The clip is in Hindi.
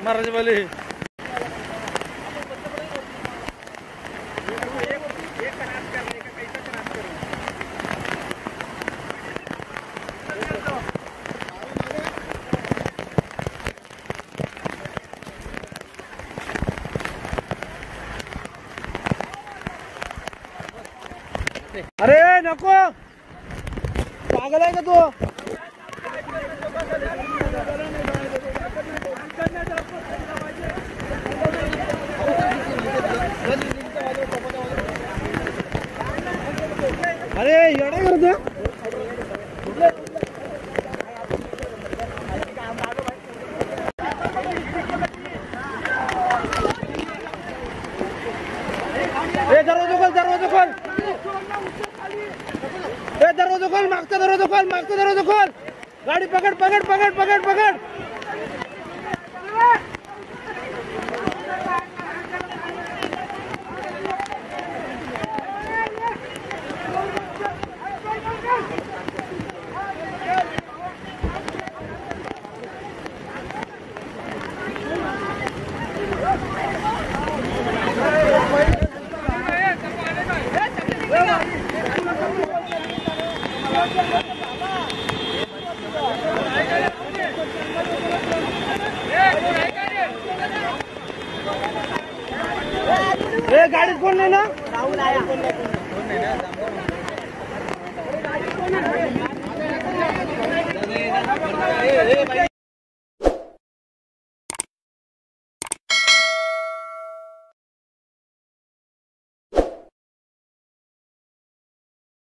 महाराज वाले अरे नको पागल आहे का तू अरे येडे करतो दरवाजा खोल दरवाजा खोल गाड़ी पकड़ पकड़ पकड़ पकड़ पकड़ गाड़ी कौन लेना राहुल आया